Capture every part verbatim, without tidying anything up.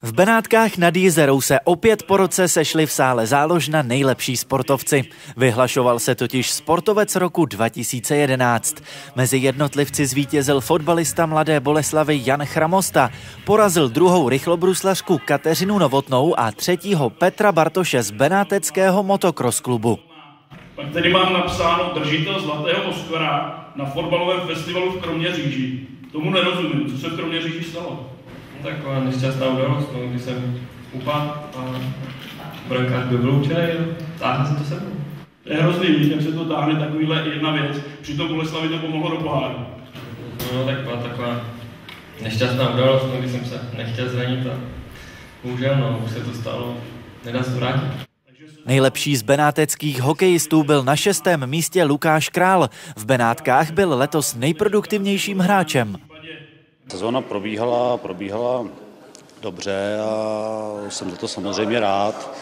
V Benátkách nad Jizerou se opět po roce sešli v sále Záložna nejlepší sportovci. Vyhlašoval se totiž sportovec roku dva tisíce jedenáct. Mezi jednotlivci zvítězil fotbalista Mladé Boleslavi Jan Chramosta, porazil druhou rychlobruslařku Kateřinu Novotnou a třetího Petra Bartoše z benáteckého motocross klubu. Pak tady mám napsáno držitel zlatého Oscara na fotbalovém festivalu v Kroměříži. Tomu nerozumím, co se v Kroměříži stalo. Taková nešťastná událost, no, když jsem upadl a brankář byl vyloučený a táhne se to sebou. Je hrozný, víš, jak se to táhne takovýhle jedna věc, přitom Boleslavi to pomohlo do poháru. No, tak byla taková nešťastná událost, no, když jsem se nechtěl zranit a bohužel, no, už se to stalo, nedá se vrátit. Nejlepší z benáteckých hokejistů byl na šestém místě Lukáš Král. V Benátkách byl letos nejproduktivnějším hráčem. Sezóna probíhala, probíhala dobře a jsem za to samozřejmě rád,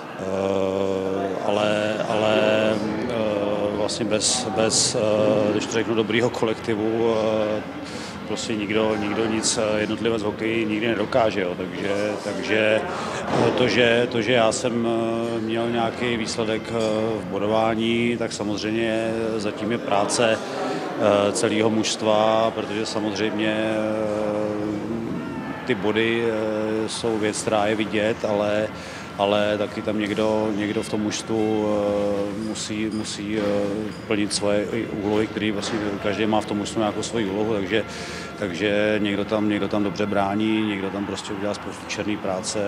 ale, ale vlastně bez, bez, když to řeknu, dobrýho kolektivu prostě nikdo, nikdo nic jednotlivec hokeji nikdy nedokáže. Jo. Takže, takže to, že, to, že já jsem měl nějaký výsledek v bodování, tak samozřejmě zatím je práce celého mužstva, protože samozřejmě ty body jsou věc, která je vidět, ale, ale taky tam někdo, někdo v tom mužstvu musí, musí plnit svoje úlohy, které vlastně každý má v tom mužstvu nějakou svoji úlohu, takže, takže někdo tam, někdo tam dobře brání, někdo tam prostě udělá spoustu černé práce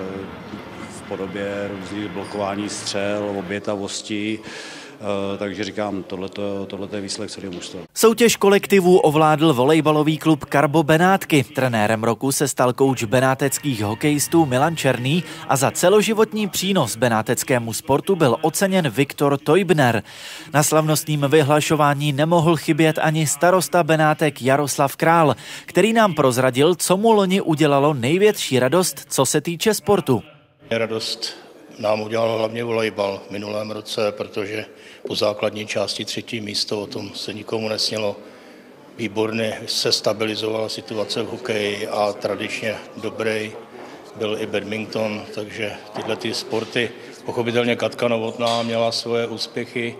v podobě různých blokování střel, obětavosti. Uh, takže říkám, tohleto, tohleto je výsledek celého mužstva. Soutěž kolektivů ovládl volejbalový klub Karbo Benátky. Trenérem roku se stal kouč benáteckých hokejistů Milan Černý a za celoživotní přínos benáteckému sportu byl oceněn Viktor Tojbner. Na slavnostním vyhlašování nemohl chybět ani starosta Benátek Jaroslav Král, který nám prozradil, co mu loni udělalo největší radost, co se týče sportu. Radost nám udělal hlavně volejbal v minulém roce, protože po základní části třetí místo, o tom se nikomu nesnělo. Výborně se stabilizovala situace v hokeji a tradičně dobrý byl i badminton, takže tyhle ty sporty, pochopitelně Katka Novotná měla svoje úspěchy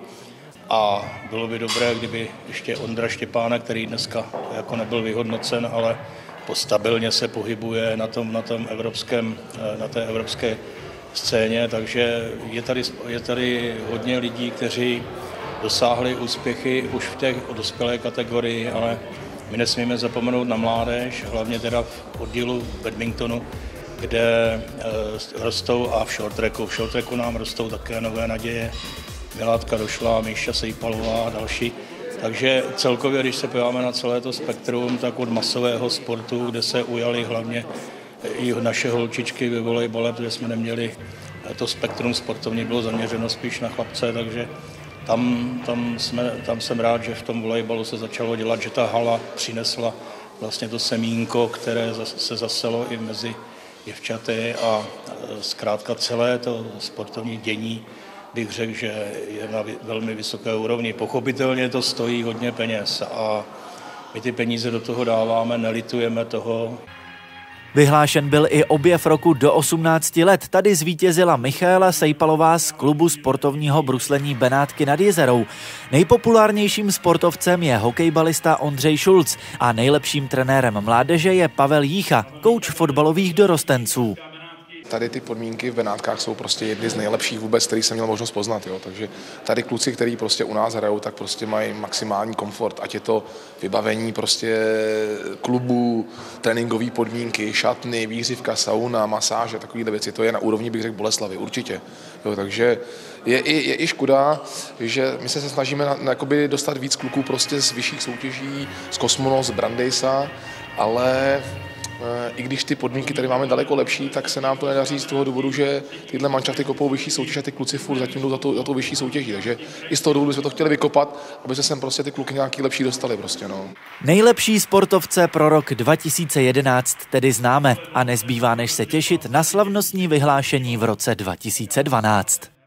a bylo by dobré, kdyby ještě Ondra Štěpánek, který dneska jako nebyl vyhodnocen, ale stabilně se pohybuje na tom, na tom evropském, na té evropské scéně, takže je tady, je tady hodně lidí, kteří dosáhli úspěchy už v té dospělé kategorii, ale my nesmíme zapomenout na mládež, hlavně teda v oddílu badmintonu, kde e, rostou a v short tracku. V short tracku nám rostou také nové naděje. Milátka Došlá, Míša Sejpalová a další. Takže celkově, když se podíváme na celé to spektrum, tak od masového sportu, kde se ujali hlavně i naše holčičky ve volejbale, protože jsme neměli to spektrum sportovní, bylo zaměřeno spíš na chlapce, takže tam, tam, jsme, tam jsem rád, že v tom volejbalu se začalo dělat, že ta hala přinesla vlastně to semínko, které se zaselo i mezi děvčaty a zkrátka celé to sportovní dění bych řekl, že je na velmi vysoké úrovni. Pochopitelně to stojí hodně peněz a my ty peníze do toho dáváme, nelitujeme toho. Vyhlášen byl i objev roku do osmnácti let. Tady zvítězila Michaela Sejpalová z klubu sportovního bruslení Benátky nad Jizerou. Nejpopulárnějším sportovcem je hokejbalista Ondřej Šulc a nejlepším trenérem mládeže je Pavel Jícha, kouč fotbalových dorostenců. Tady ty podmínky v Benátkách jsou prostě jedny z nejlepších vůbec, který jsem měl možnost poznat. Jo. Takže tady kluci, kteří prostě u nás hrajou, tak prostě mají maximální komfort. Ať je to vybavení prostě klubů, tréninkové podmínky, šatny, výřivka, sauna, masáže, takovéhle věci. To je na úrovni, bych řekl, Boleslavy, určitě. Jo, takže je i, je i škoda, že my se snažíme na, na, jakoby dostat víc kluků prostě z vyšších soutěží, z Kosmonos, z Brandejsa, ale i když ty podmínky tady máme daleko lepší, tak se nám to nedaří z toho důvodu, že tyhle manšafty kopou vyšší soutěž a ty kluci furt zatím jdou za tou, za tou vyšší soutěží. Takže i z toho důvodu jsme to chtěli vykopat, aby se sem prostě ty kluky nějaký lepší dostali prostě, no. Nejlepší sportovce pro rok dva tisíce jedenáct tedy známe a nezbývá než se těšit na slavnostní vyhlášení v roce dva tisíce dvanáct.